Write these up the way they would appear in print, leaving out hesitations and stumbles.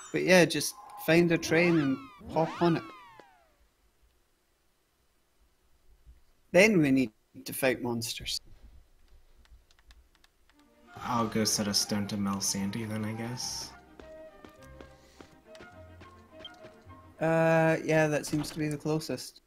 But yeah, just find a train and hop on it. Then we need to fight monsters. I'll go set a stone to Mel Sandy then, I guess. Yeah, that seems to be the closest.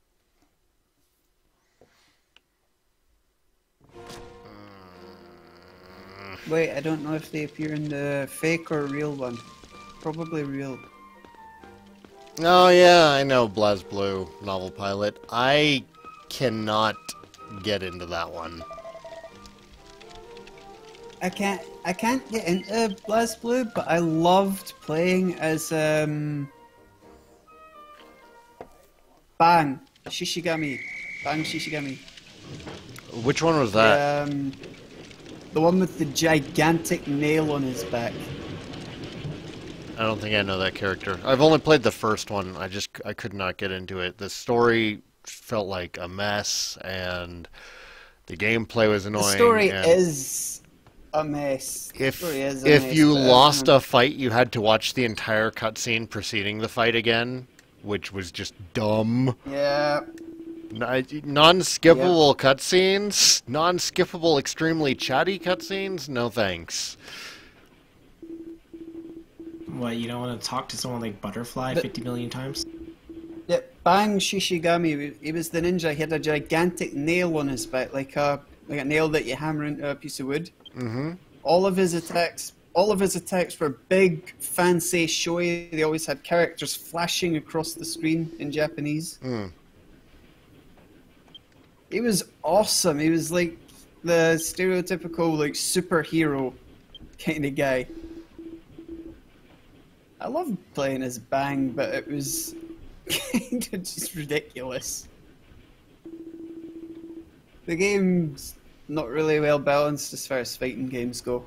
Wait, I don't know if they appear in the fake or real one. Probably real. Oh yeah, I know BlazBlue novel pilot. I cannot get into that one. I can't get into BlazBlue, but I loved playing as Bang Shishigami. Bang Shishigami. Which one was that? The one with the gigantic nail on his back. I don't think I know that character. I've only played the first one. I could not get into it. The story felt like a mess, and the gameplay was annoying. The story is a mess. If you lost a fight, you had to watch the entire cutscene preceding the fight again, which was just dumb. Yeah. Non-skippable cutscenes? Non-skippable, extremely chatty cutscenes? No thanks. What, you don't want to talk to someone like Butterfly 50 million times? Yeah, Bang Shishigami, he was the ninja. He had a gigantic nail on his back, like a nail that you hammer into a piece of wood. Mm-hmm. All of his attacks were big, fancy, showy. They always had characters flashing across the screen in Japanese. Mm. He was awesome. He was like the stereotypical like superhero kind of guy. I loved playing as Bang, but it was kind of just ridiculous. The game's not really well balanced as far as fighting games go.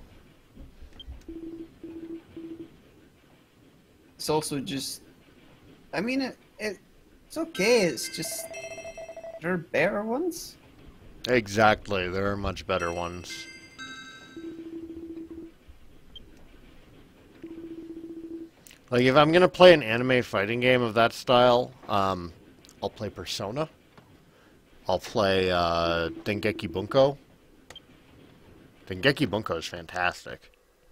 It's also just, I mean, it's okay. It's just there are better ones. Exactly, there are much better ones. Like, if I'm gonna play an anime fighting game of that style, I'll play Persona. I'll play Dengeki Bunko. Dengeki Bunko is fantastic.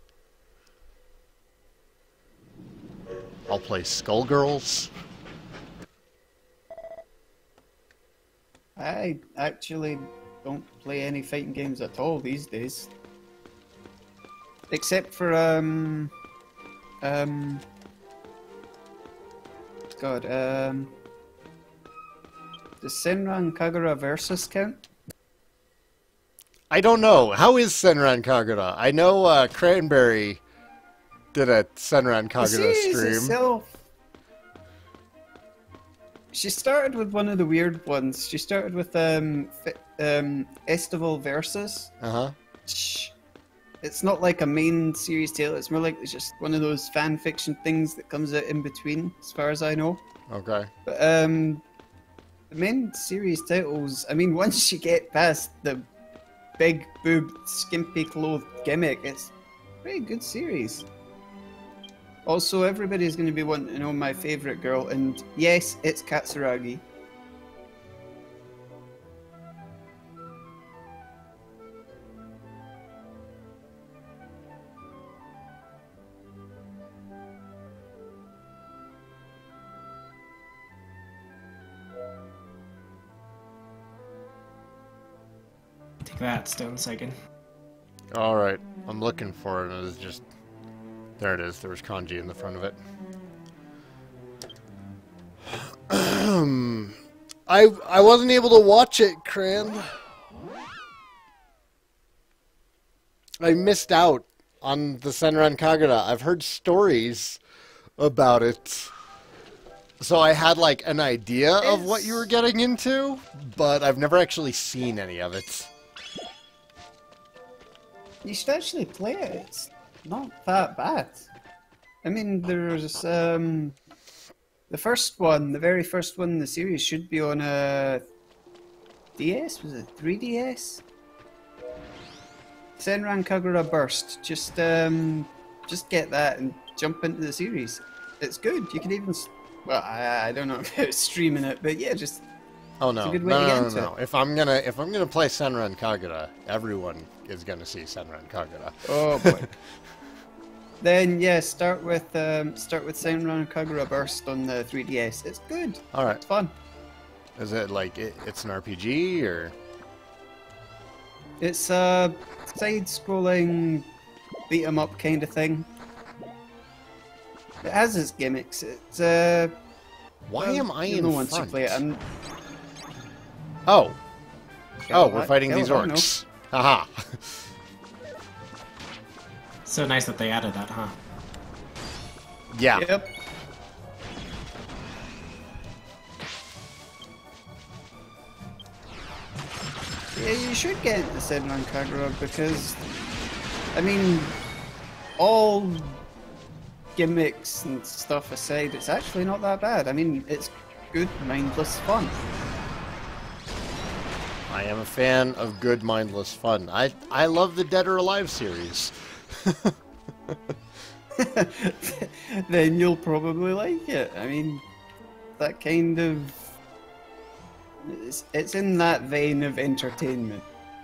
I'll play Skullgirls. I actually don't play any fighting games at all these days. Except for God, does Senran and Kagura Versus count? I don't know. How is Senran Kagura? I know Cranberry did a Senran Kagura stream. Itself, she started with one of the weird ones. She started with Estival Versus. Uh-huh. It's not like a main series tale. It's more like it's just one of those fan fiction things that comes out in between, as far as I know. Okay. But the main series titles, I mean, once you get past the big boobed, skimpy clothed gimmick, it's a pretty good series. Also, everybody's going to be wanting to know my favourite girl, and yes, it's Katsuragi. Take that, Stone Saigan. Alright, I'm looking for it, and it's just... There it is, there was kanji in the front of it. I wasn't able to watch it, Cran. I missed out on the Senran Kagura. I've heard stories about it. So I had like an idea of what you were getting into, but I've never actually seen any of it. You should actually play it. It's not that bad. I mean, there's the first one, the very first one in the series should be on a DS. Was it 3DS? Senran Kagura Burst. Just get that and jump into the series. it's good. You can even well, I don't know about streaming it, but yeah, just Oh no, it's a good way to get into no. If I'm gonna play Senran Kagura, everyone is gonna see Senran Kagura. Oh boy. Then yeah, start with Saigan Kagura Burst on the 3DS. It's good. All right. It's fun. Is it like it's an RPG or? It's a side-scrolling beat 'em up kind of thing. It has its gimmicks. It's Why am I in once you front? play it. Oh, Hell, we're fighting hell, these I don't know. orcs. Haha. So nice that they added that, huh? Yeah. Yep. Yeah, you should get into Senran Kagura because, I mean, all gimmicks and stuff aside, it's actually not that bad. I mean, it's good, mindless fun. I am a fan of good mindless fun. I love the Dead or Alive series. Then you'll probably like it. I mean, that kind of... It's in that vein of entertainment.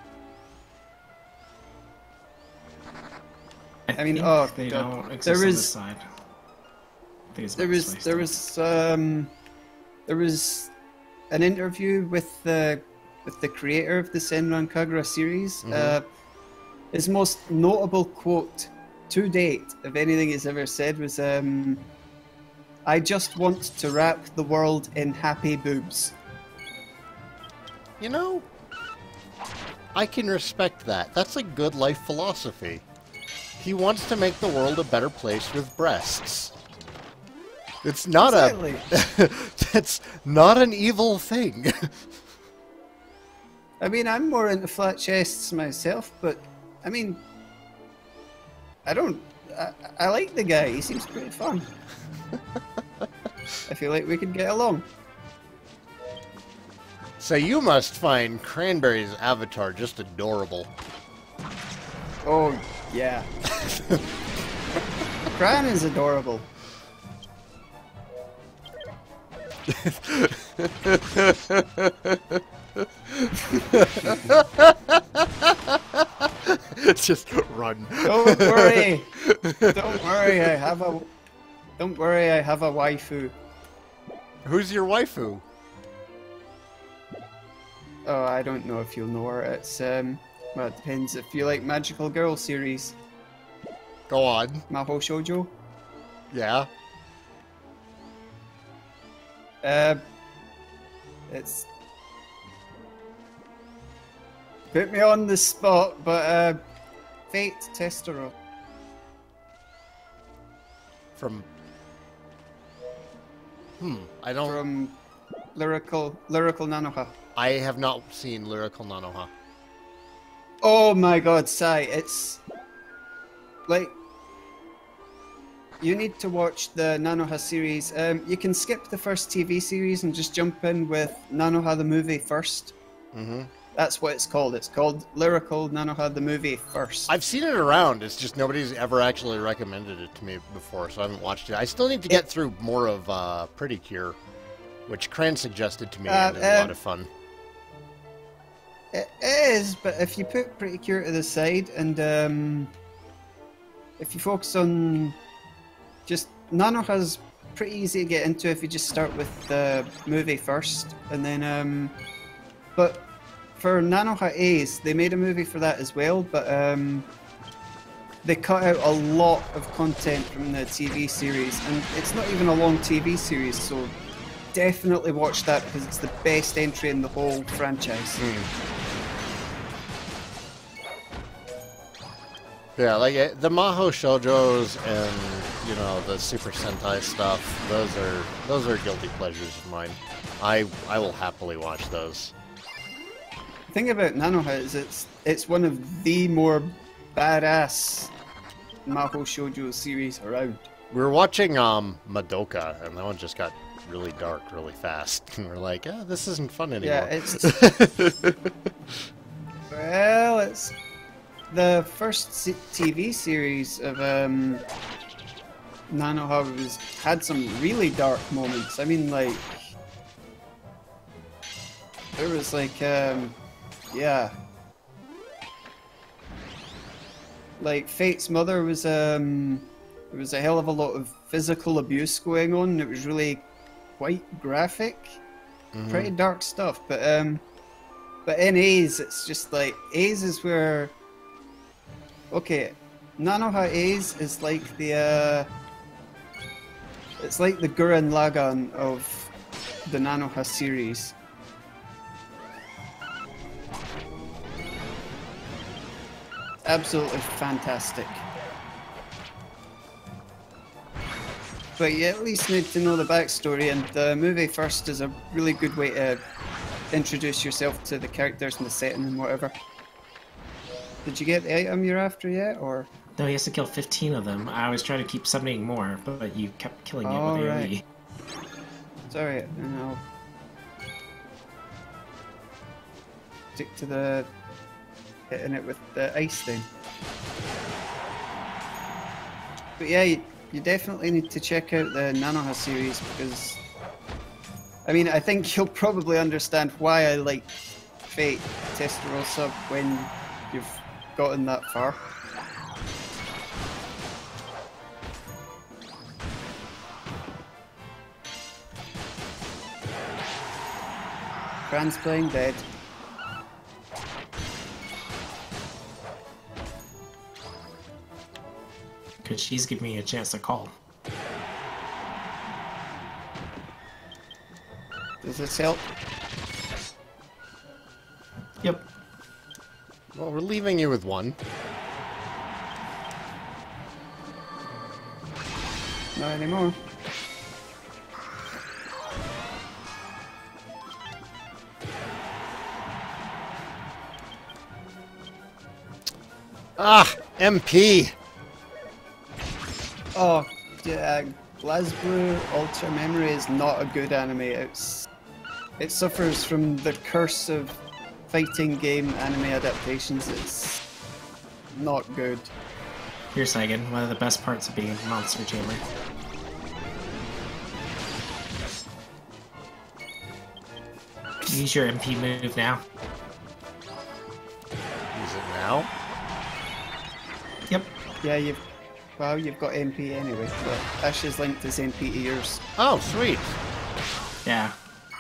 I mean, think oh, they God. don't exist There on is- this side. I think it's There about was this way there was an interview with the creator of the Senran Kagura series. His most notable quote to date of anything he's ever said was, "I just want to wrap the world in happy boobs." You know, I can respect that. That's a good life philosophy. He wants to make the world a better place with breasts. It's not Exactly. that's not an evil thing. I mean, I'm more into flat chests myself, but I mean, I like the guy. He seems pretty fun. I feel like we could get along. So you must find Cranberry's avatar just adorable. Oh, yeah. Cran is adorable. Just run. Don't worry. Don't worry. Don't worry. I have a waifu. Who's your waifu? Oh, I don't know if you'll know her. It's well, it depends if you like magical girl series. Go on. Maho Shoujo. Yeah. It's put me on the spot, but Fate Testero. From. I don't. From Lyrical Nanoha. I have not seen Lyrical Nanoha. Oh my god, Sai, it's like you need to watch the Nanoha series. You can skip the first TV series and just jump in with Nanoha the movie first. Mm-hmm. That's what it's called. It's called Lyrical Nanoha the movie first. I've seen it around. It's just nobody's ever actually recommended it to me before, so I haven't watched it. I still need to get through more of Pretty Cure, which Cran suggested to me, and it's a lot of fun. It is, but if you put Pretty Cure to the side and if you focus on just Nanoha's pretty easy to get into if you just start with the movie first, and then but for Nanoha Ace, they made a movie for that as well, but they cut out a lot of content from the TV series, and it's not even a long TV series, so definitely watch that because it's the best entry in the whole franchise. Yeah, like the Maho Shoujos and the Super Sentai stuff. Those are guilty pleasures of mine. I will happily watch those. The thing about Nanoha is it's one of the more badass Maho Shoujo series around. We were watching Madoka, and that one just got really dark really fast, and we're like, this isn't fun anymore. Yeah, it's well, it's the first TV series of Nanoha had some really dark moments. I mean, like, there was like, yeah, like Fate's mother was, there was a hell of a lot of physical abuse going on. It was really quite graphic, pretty dark stuff. But in A's, it's just like A's is where, okay, Nanoha A's is like the it's like the Gurren Lagann of the Nanoha series. Absolutely fantastic. But you at least need to know the backstory, and the movie first is a really good way to introduce yourself to the characters and the setting and whatever. Did you get the item you're after yet, or? No, he has to kill 15 of them. I was trying to keep summoning more, but you kept killing it with AoE. Right. Sorry, and I'll stick to the hitting it with the ice thing. But yeah, you definitely need to check out the Nanoha series because, I mean, I think you'll probably understand why I like Fate Testarossa when you've gotten that far. Fran's playing dead. Because she's giving me a chance to call. Does this help? Yep. Well, we're leaving you with one. Not anymore. Ah, MP. Oh, yeah, BlazBlue Ultra Memory is not a good anime. It suffers from the curse of fighting game anime adaptations. It's not good. Here's Saigan, one of the best parts of being a monster tamer. Use your MP move now. Use it now? Yep. Yeah, you've got MP anyway, but Ash's linked his MP to yours. Oh, sweet. Yeah.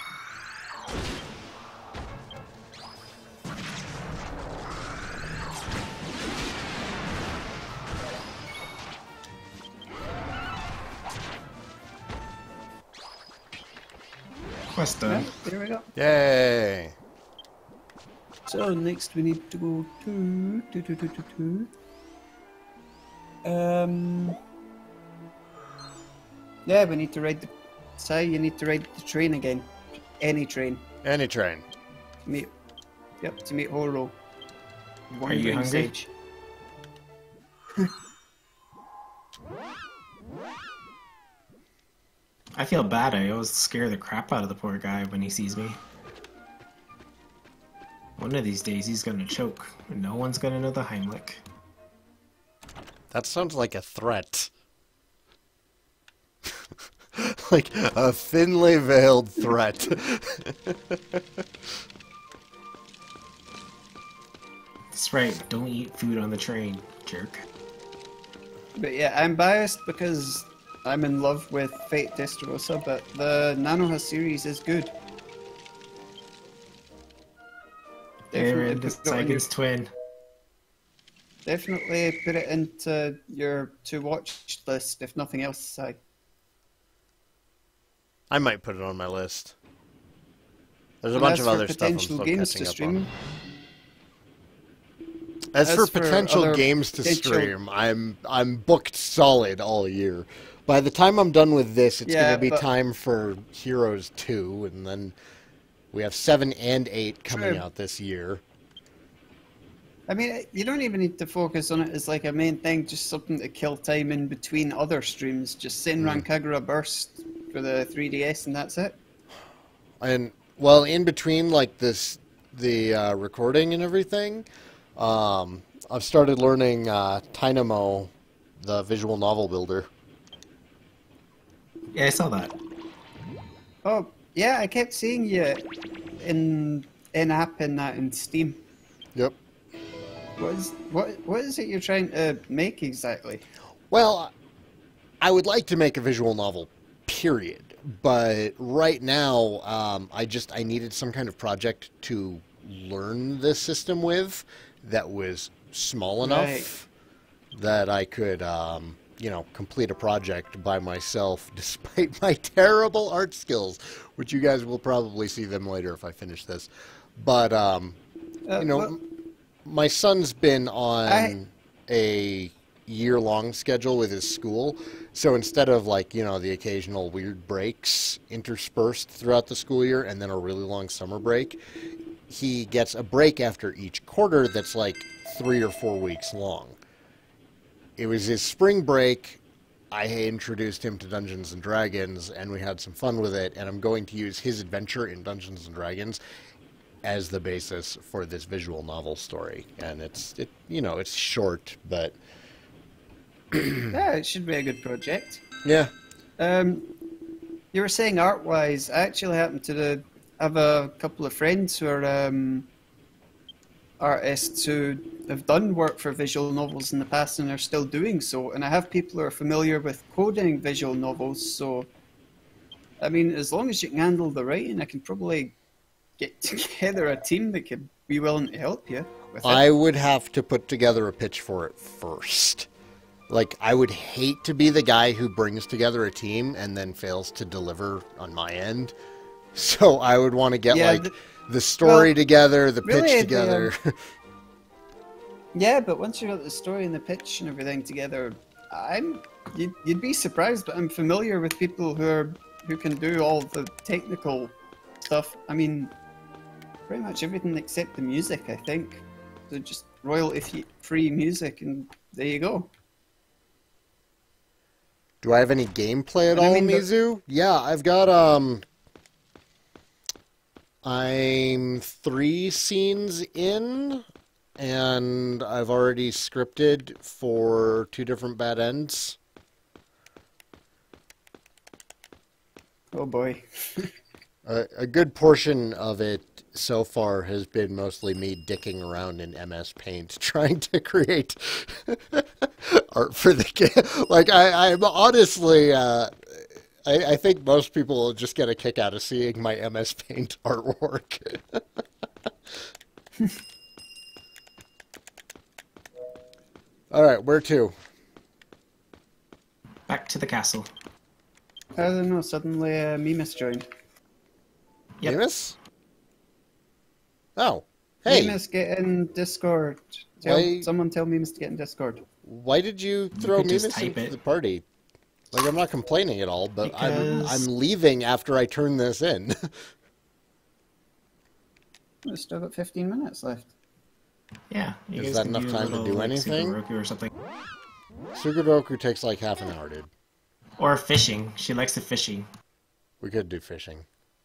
Quest done. Yeah, there we go. Yay. So next we need to go to yeah, we need to ride the you need to ride the train again. Any train. Any train. To meet Horo. Are you hungry? I feel bad. I always scare the crap out of the poor guy when he sees me. One of these days he's gonna choke, and no one's gonna know the Heimlich. That sounds like a threat. Like a thinly veiled threat. That's right, don't eat food on the train, jerk. But yeah, I'm biased because I'm in love with Fate Testarossa, but the Nanoha series is good. There it is, Saigan's twin. Definitely put it into your to-watch list, if nothing else, Sai. I might put it on my list. There's a bunch of other stuff I'm still catching up on. As for potential games to stream, I'm booked solid all year. By the time I'm done with this, it's going to be time for Heroes 2, and then we have 7 and 8 coming out this year. I mean, you don't even need to focus on it as like a main thing, just something to kill time in between other streams. Just Senran Kagura Burst for the 3DS and that's it. And, well, in between, like, the recording and everything, I've started learning Dynamo, the visual novel builder. Yeah, I saw that. Oh, yeah, I kept seeing you in-app and that in Steam. Yep. What is it you're trying to make exactly? Well, I would like to make a visual novel, period. But right now, I needed some kind of project to learn this system with that was small enough that I could, complete a project by myself despite my terrible art skills, which you guys will probably see them later if I finish this. But, Well, my son's been on a year-long schedule with his school, so instead of the occasional weird breaks interspersed throughout the school year and then a really long summer break, he gets a break after each quarter that's like 3 or 4 weeks long. It was his spring break. I introduced him to Dungeons and Dragons, and we had some fun with it, and I'm going to use his adventure in Dungeons and Dragons as the basis for this visual novel story. And it's short, but yeah, it should be a good project. yeah. You were saying art-wise, I actually happen to have a couple of friends who are artists who have done work for visual novels in the past and are still doing so. And I have people who are familiar with coding visual novels, so I mean, as long as you can handle the writing, I can probably get together a team that could be willing to help you with it. I would have to put together a pitch for it first. Like, I would hate to be the guy who brings together a team and then fails to deliver on my end. So I would want to get, the story together, the really, pitch together. Yeah, but once you got the story and the pitch and everything together, you'd be surprised, but I'm familiar with people who can do all the technical stuff. I mean, pretty much everything except the music, I think. So just royalty-free music, and there you go. Do I have any gameplay at all, Mizu? Yeah, I've got, I'm 3 scenes in, and I've already scripted for 2 different bad ends. Oh boy. A good portion of it so far has been mostly me dicking around in MS Paint trying to create art for the game. Like, I'm honestly, I think most people will just get a kick out of seeing my MS Paint artwork. All right, where to? Back to the castle. I don't know, suddenly Mimus joined. Yep. Mimus? Oh, hey. Mimus, get in Discord. Someone tell Mimus to get in Discord. Why did you throw Mimus into the party? Like, I'm not complaining at all, but I'm leaving after I turn this in. We've still got 15 minutes left. Yeah. Is that enough time to do anything? Sugaroku or something. Sugaroku takes like half an hour, dude. Or fishing. She likes the fishing. We could do fishing.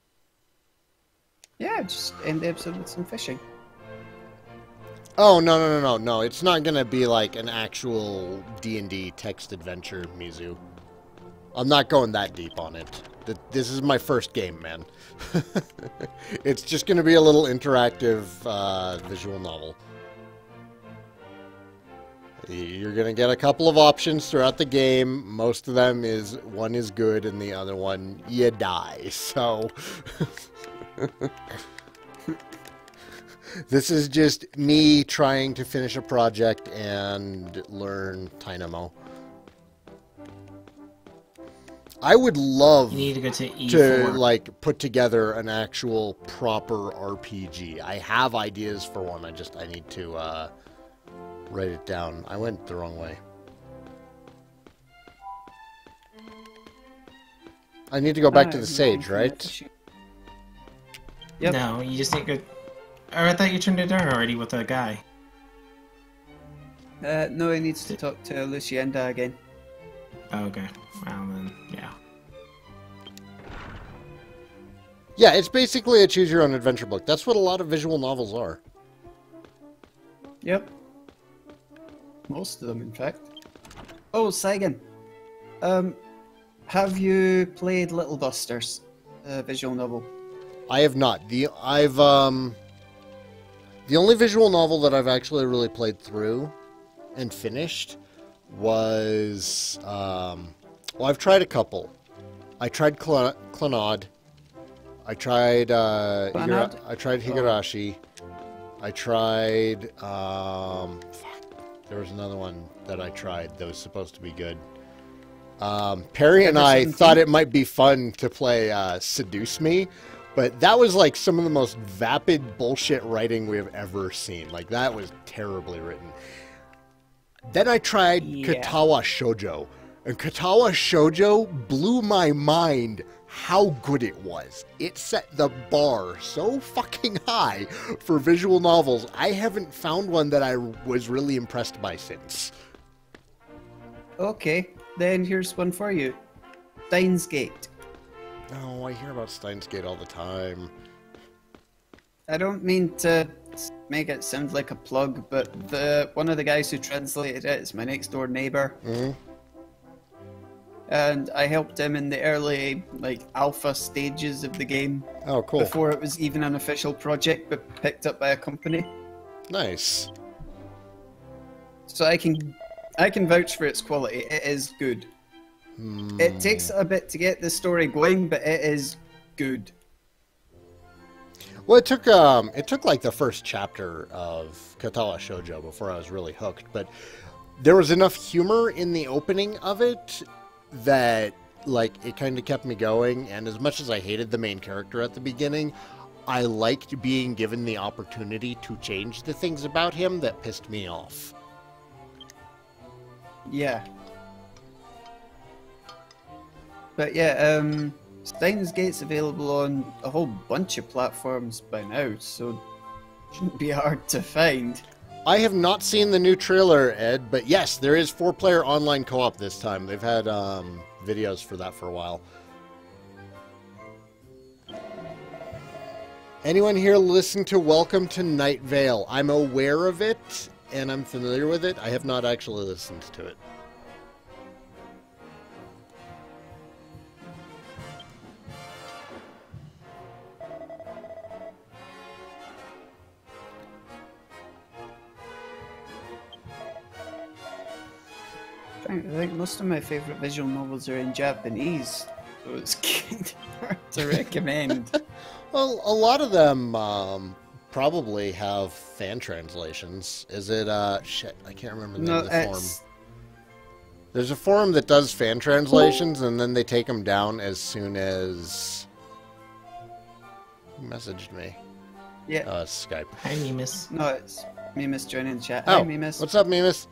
Yeah, just end the episode with some fishing. Oh, no. It's not going to be like an actual D&D text adventure, Mizu. I'm not going that deep on it. This is my first game, man. It's just going to be a little interactive visual novel. You're going to get a couple of options throughout the game. Most of them is, one is good and the other one, you die. So... This is just me trying to finish a project and learn Dynamo. I would love you need to go to E4. like put together an actual proper RPG. I have ideas for one. I need to write it down. I went the wrong way. I need to go back to the Sage, right? Yep. No, you just need to go... Oh, I thought you turned it down already with a guy. No, he needs to talk to Lucienda again. Oh, okay. Well, then, yeah. Yeah, it's basically a choose-your-own-adventure book. That's what a lot of visual novels are. Yep. Most of them, in fact. Oh, Saigan. Have you played Little Dusters, visual novel? I have not. The only visual novel that I've actually really played through and finished was well, I've tried a couple. I tried Clannad. I tried Higurashi. I tried there was another one that I tried that was supposed to be good. Perry and I thought it might be fun to play Seduce Me, but that was like some of the most vapid bullshit writing we have ever seen. Like, that was terribly written. Then I tried Katawa Shoujo, and Katawa Shoujo blew my mind how good it was. It set the bar so fucking high for visual novels. I haven't found one that I was really impressed by since. Okay, then here's one for you. Steins Gate. Oh, I hear about Steins Gate all the time. I don't mean to make it sound like a plug, but one of the guys who translated it is my next door neighbor. Mm-hmm. And I helped him in the early, like, alpha stages of the game. Oh, cool. Before it was even an official project, but picked up by a company. Nice. So I can vouch for its quality. It is good. It takes a bit to get the story going, but it is good. Well, it took like the first chapter of Katawa Shoujo before I was really hooked, but there was enough humor in the opening of it that, like, it kind of kept me going. And as much as I hated the main character at the beginning, I liked being given the opportunity to change the things about him that pissed me off. Yeah. But yeah, Steins Gate's available on a whole bunch of platforms by now, so it shouldn't be hard to find. I have not seen the new trailer, Ed, but yes, there is 4-player online co-op this time. They've had videos for that for a while. Anyone here listen to Welcome to Night Vale? I'm aware of it, and I'm familiar with it. I have not actually listened to it. I think most of my favourite visual novels are in Japanese, so it's kind of hard to recommend. Well, a lot of them probably have fan translations. Is it, shit, I can't remember the name of the forum. There's a forum that does fan translations, and then they take them down as soon as... Who messaged me? Yeah. Skype. Hi, Mimus. No, it's Mimus joining the chat. Oh, Hi, Mimus. what's up, Mimus?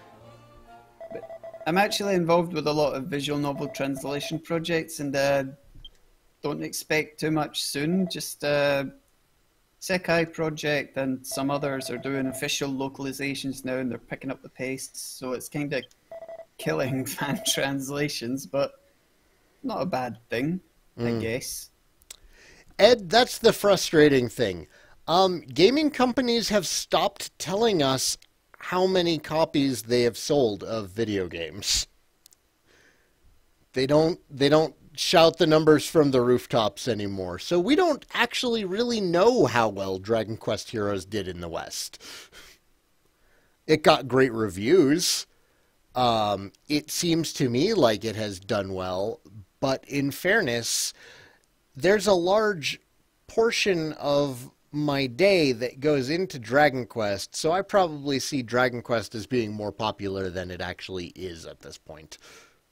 I'm actually involved with a lot of visual novel translation projects, and don't expect too much soon. Just Sekai Project and some others are doing official localizations now, and they're picking up the pace. So it's kind of killing fan translations, but not a bad thing, I guess. Ed, that's the frustrating thing. Gaming companies have stopped telling us how many copies they have sold of video games. They don't shout the numbers from the rooftops anymore, so we don't actually really know how well Dragon Quest Heroes did in the West. It got great reviews. It seems to me like it has done well, but in fairness, there's a large portion of my day that goes into Dragon Quest, so I probably see Dragon Quest as being more popular than it actually is at this point.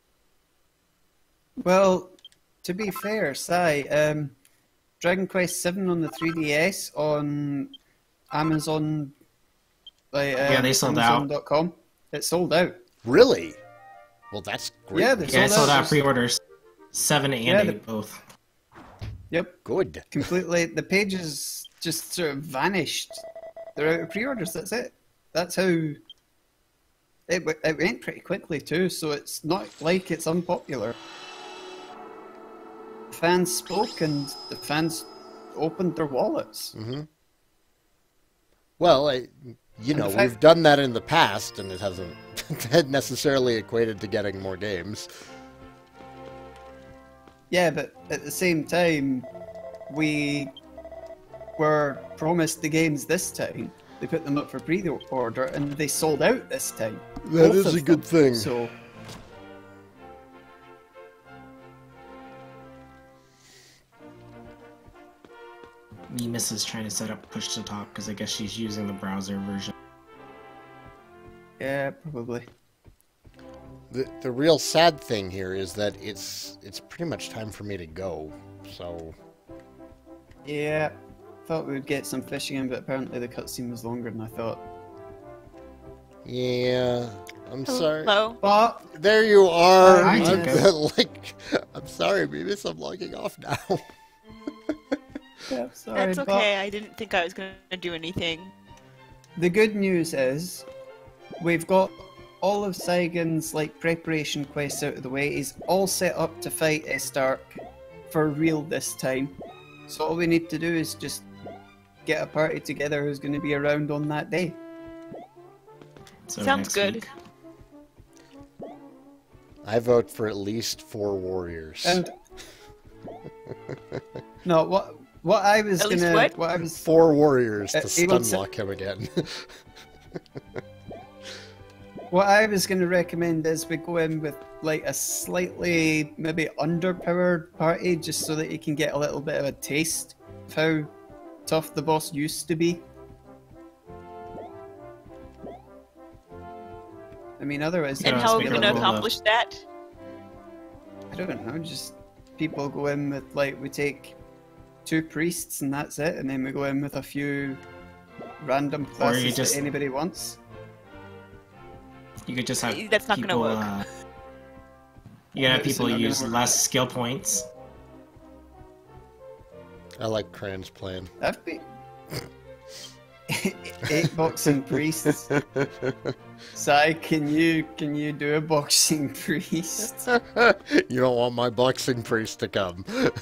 Well, to be fair, Sai, Dragon Quest 7 on the 3DS on Amazon, Yeah, they sold out. Amazon.com, it sold out. Really? Well, that's great. Yeah, Yeah, I sold out pre-orders. 7 and 8 both. Yep. Good. Completely. The pages just sort of vanished. They're out of pre-orders, that's it. That's how... It went pretty quickly too, so it's not like it's unpopular. Fans spoke and the fans opened their wallets. Mm-hmm. Well, we've done that in the past, and it hasn't necessarily equated to getting more games. Yeah, but at the same time, we were promised the games this time. They put them up for pre-order, and they sold out this time. That Both is of a good them. thing. So, Miss is trying to set up push to talk because I guess she's using the browser version. yeah, probably. The real sad thing here is that it's pretty much time for me to go. So Yeah, thought we would get some fishing in, but apparently the cutscene was longer than I thought. yeah, I'm sorry. Hello. But There you are. Hi, I'm, Jacob. I'm sorry, Beavis. I'm logging off now. yeah, sorry, That's but okay. I didn't think I was gonna do anything. the good news is we've got all of Saigan's preparation quests out of the way. He's all set up to fight Estark for real this time. So all we need to do is just get a party together who's going to be around on that day. So Sounds next good. week. I vote for at least 4 warriors. And no, what I was At least gonna what? I was 4 warriors to he wants stunlock him again. what I was gonna recommend is we go in with a slightly maybe underpowered party just so that you can get a little bit of a taste of how tough the boss used to be. I mean, otherwise, Yeah, And they'll how are just we get gonna a little- accomplish that? I don't know, just people go in with we take 2 priests and that's it, and then we go in with a few random classes just- that anybody wants. You could just have That's not gonna people, work. You can have It's people not gonna use work. less skill points. I like Cran's plan. That'd be 8 boxing priests. Sai, can you do a boxing priest? You don't want my boxing priest to come.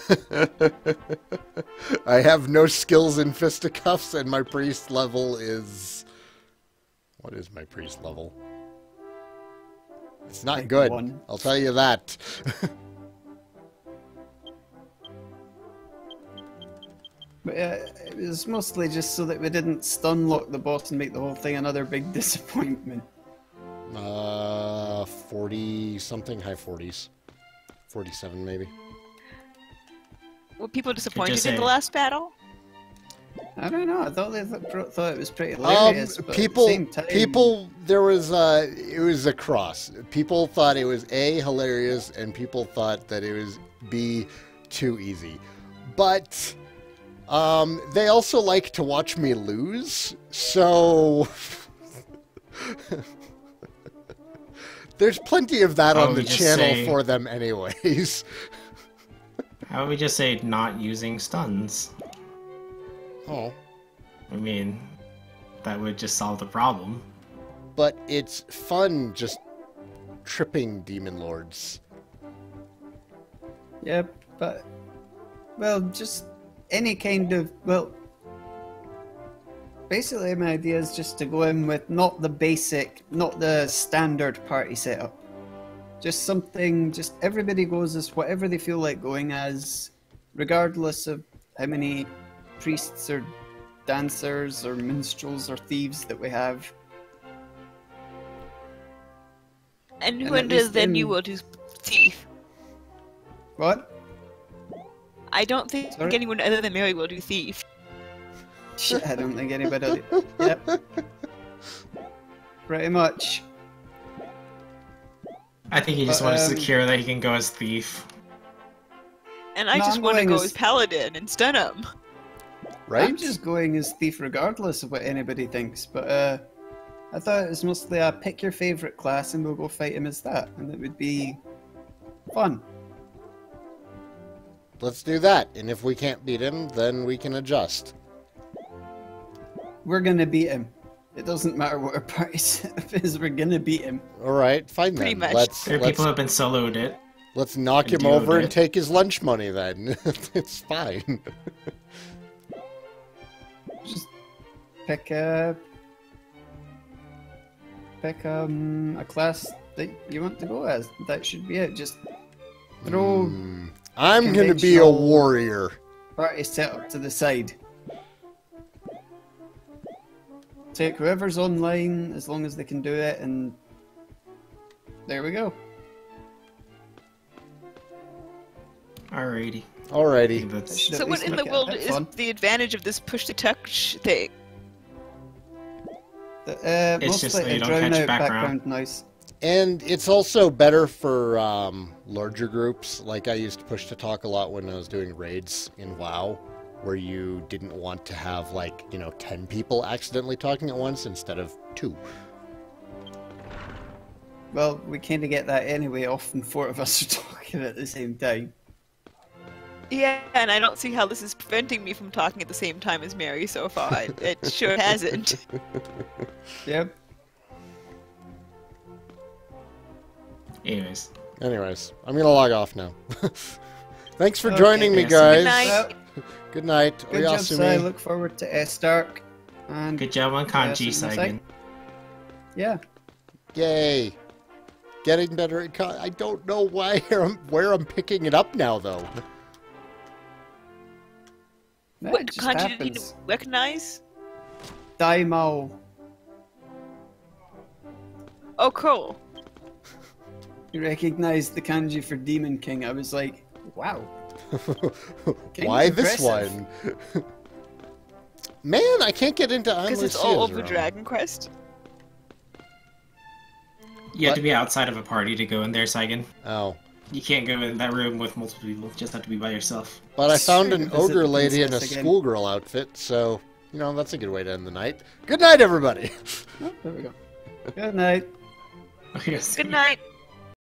I have no skills in fisticuffs, and my priest level is... What is my priest level? It's not good. 1. I'll tell you that. But it was mostly just so that we didn't stun lock the boss and make the whole thing another big disappointment. 40 something, high 40s. 47 maybe. Were people disappointed just in the say- last battle? I don't know. I thought they thought it was pretty hilarious. But People, at the same time, there was it was a cross. People thought it was A, hilarious, and people thought that it was B, too easy. But they also like to watch me lose, so there's plenty of that How on would the we just channel say- for them anyways. How would we just say not using stuns? Oh. I mean, that would just solve the problem. But it's fun just tripping demon lords. yeah, but just any kind of basically my idea is just to go in with not the standard party setup. Just something, just everybody goes as whatever they feel like going as, regardless of how many priests or dancers or minstrels or thieves that we have. And And who at does least then in- you will do thief? What? I don't think Sorry? anyone other than Mary will do thief. Shit, I don't think anybody. Yep. Pretty much. I think he just But, wants to secure that he can go as thief. And I No, just I'm want to going go as- as paladin and stun him. Right? I'm just going as thief regardless of what anybody thinks, but I thought it was mostly a pick your favourite class and we'll go fight him as that, and it would be fun. Let's do that. And if we can't beat him, then we can adjust. We're gonna beat him. It doesn't matter what our party setup is, we're gonna beat him. All right, fine then. Pretty much. There are people who have been soloed it. Let's knock him and over deal and with it. take his lunch money then. It's fine. Just pick a class that you want to go as. That should be it. Just throw I'm going to be a conventional warrior. party set up to the side. Take whoever's online as long as they can do it, and there we go. Alrighty. Alrighty. That's Should So at what least in the make it a world bit is fun. the advantage of this push-to-touch thing? It's just Mostly so you to don't drown catch out background. noise. And it's also better for larger groups. Like I used to push to talk a lot when I was doing raids in WoW, where you didn't want to have like, 10 people accidentally talking at once instead of 2. Well, we kind of get that anyway. Often 4 of us are talking at the same time. Yeah, and I don't see how this is preventing me from talking at the same time as Mary so far. It sure hasn't. Yep. Anyways. Anyways, I'm going to log off now. Thanks for Okay. joining me, Yes. guys. Good night. Well, Good night. good job, Oyasumi. Sai. Look forward to Stark. And Good job on kanji, Yes, and Saigan. yeah. Yay. Getting better at I don't know where I'm picking it up now, though. That What just kanji do you need to happens. recognize? Daimao. Oh, cool. You recognized the kanji for Demon King. I was like, wow. Kinda Why this impressive. one? Man, I can't get into Because it's all over Dragon Quest. You have What? to be outside of a party to go in there, Saigan. Oh. You can't go in that room with multiple people. You just have to be by yourself. But I found Sure, an visit ogre the lady in a princess again. schoolgirl outfit, so, that's a good way to end the night. Good night, everybody! Oh, there we go. Good night. Yes. Good night.